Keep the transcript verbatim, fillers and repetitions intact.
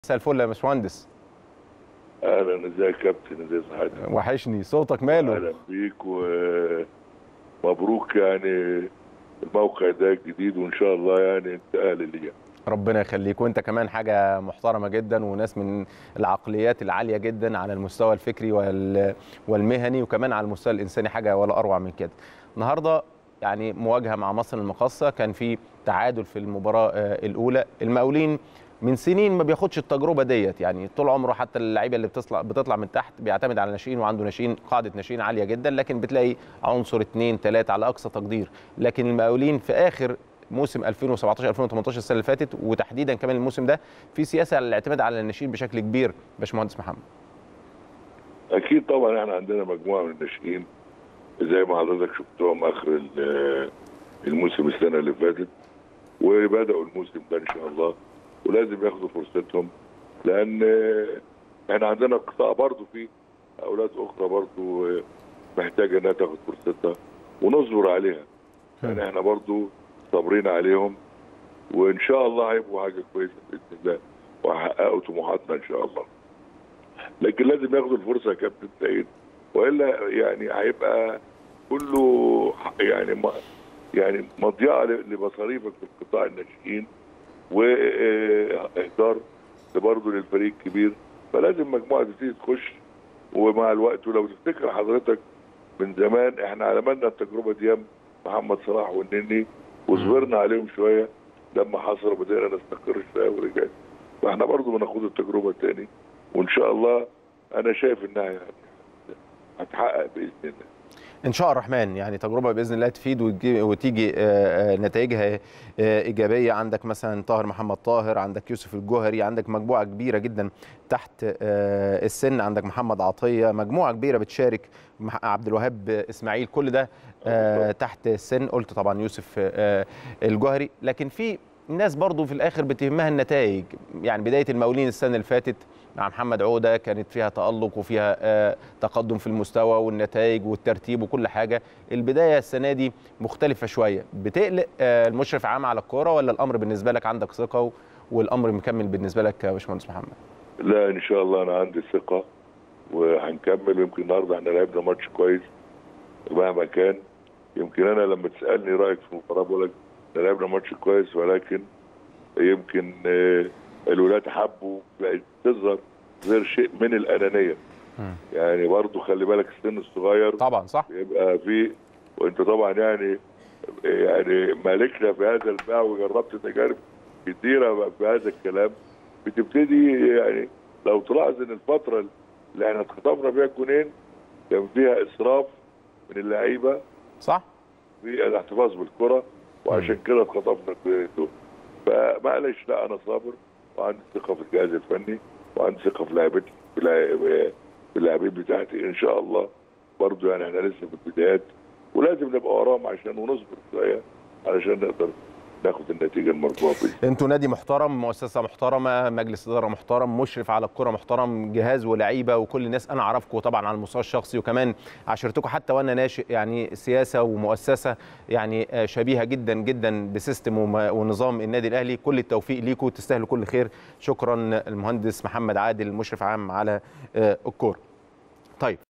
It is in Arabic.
مساء الفل يا باشمهندس. اهلا، ازيك يا كابتن؟ ازي صحتك؟ وحشني صوتك، ماله؟ اهلا بيك ومبروك. يعني الموقع ده جديد وان شاء الله يعني انت اهل ليا. ربنا يخليك، وانت كمان حاجه محترمه جدا وناس من العقليات العاليه جدا على المستوى الفكري والمهني وكمان على المستوى الانساني، حاجه ولا اروع من كده. النهارده يعني مواجهه مع مصر المقاصه، كان في تعادل في المباراه الاولى. المقاولين من سنين ما بياخدش التجربه ديت، يعني طول عمره حتى اللعيبه اللي بتطلع بتطلع من تحت بيعتمد على ناشئين، وعنده ناشئين قاعده ناشئين عاليه جدا، لكن بتلاقي عنصر اثنين ثلاثه على اقصى تقدير. لكن المقاولين في اخر موسم ألفين وسبعتاشر ألفين وتمنتاشر السنه اللي فاتت، وتحديدا كمان الموسم ده، في سياسه على الاعتماد على الناشئين بشكل كبير. باشمهندس محمد، اكيد طبعا احنا عندنا مجموعه من الناشئين زي ما حضرتك شفتهم اخر الموسم السنه اللي فاتت، وبداوا الموسم ده ان شاء الله، ولازم ياخدوا فرصتهم، لان احنا عندنا قطاع برضه في اولاد اخرى برضه محتاجه انها تاخد فرصتها ونصبر عليها. يعني احنا برضه صابرين عليهم، وان شاء الله هيبقوا حاجه كويسه باذن الله وهيحققوا طموحاتنا ان شاء الله. لكن لازم ياخدوا الفرصه يا كابتن سعيد، والا يعني هيبقى كله يعني ما يعني مضيعه لمصاريفك في القطاع الناشئين واهدار برضه للفريق الكبير. فلازم مجموعه تبتدي تخش، ومع الوقت. ولو تفتكر حضرتك من زمان احنا عملنا التجربه دي محمد صلاح والنني وصبرنا عليهم شويه، لما حصل بدأنا نستقر شويه ورجعنا. فاحنا برضه بناخد التجربه تاني، وان شاء الله انا شايف انها يعني هتحقق باذن الله. ان شاء الرحمن، يعني تجربه باذن الله تفيد وتيجي نتائجها ايجابيه. عندك مثلا طاهر محمد طاهر، عندك يوسف الجوهري، عندك مجموعه كبيره جدا تحت السن، عندك محمد عطيه، مجموعه كبيره بتشارك، عبد الوهاب اسماعيل، كل ده تحت السن. قلت طبعا يوسف الجوهري، لكن في الناس برضو في الاخر بتهمها النتائج. يعني بدايه المقاولين السنه اللي فاتت مع محمد عوده كانت فيها تألق وفيها آه تقدم في المستوى والنتائج والترتيب وكل حاجه. البدايه السنه دي مختلفه شويه، بتقلق آه المشرف العام على الكوره، ولا الامر بالنسبه لك عندك ثقه والامر مكمل بالنسبه لك يا باشمهندس محمد؟ لا ان شاء الله انا عندي ثقه وهنكمل. يمكن النهارده احنا لعبنا ماتش كويس مهما كان. يمكن انا لما تسالني رايك في المباراه بقول لك لعبنا ماتش كويس، ولكن يمكن آه الولاد حبوا بقت تظهر غير شيء من الانانيه. م. يعني برضه خلي بالك السن الصغير طبعا صح يبقى فيه، وانت طبعا يعني يعني مالكنا في هذا الباع وجربت تجارب كتيره في هذا الكلام. بتبتدي يعني لو تلاحظ ان الفتره اللي احنا اتخطفنا فيها الجونين كان فيها اسراف من اللعيبه صح في الاحتفاظ بالكره، وعشان كده اتخطفنا الجونين دول. فمعلش، لا انا صابر وعندي ثقه في الجهاز الفني وعندي ثقه في لعيبتي في اللاعبين بتاعتي ان شاء الله. برضه يعني احنا لسه في البدايات ولازم نبقى وراهم عشان ونصبر شويه علشان نقدر ناخد النتيجه المرجوه. انتوا نادي محترم، مؤسسه محترمه، مجلس اداره محترم، مشرف على الكره محترم، جهاز ولاعيبه وكل الناس. انا اعرفكم طبعا على المستوى الشخصي، وكمان عاشرتكم حتى وانا ناشئ، يعني سياسه ومؤسسه يعني شبيهه جدا جدا بسيستم ونظام النادي الاهلي. كل التوفيق ليكم، تستاهلوا كل خير. شكرا المهندس محمد عادل، مشرف عام على الكوره. طيب.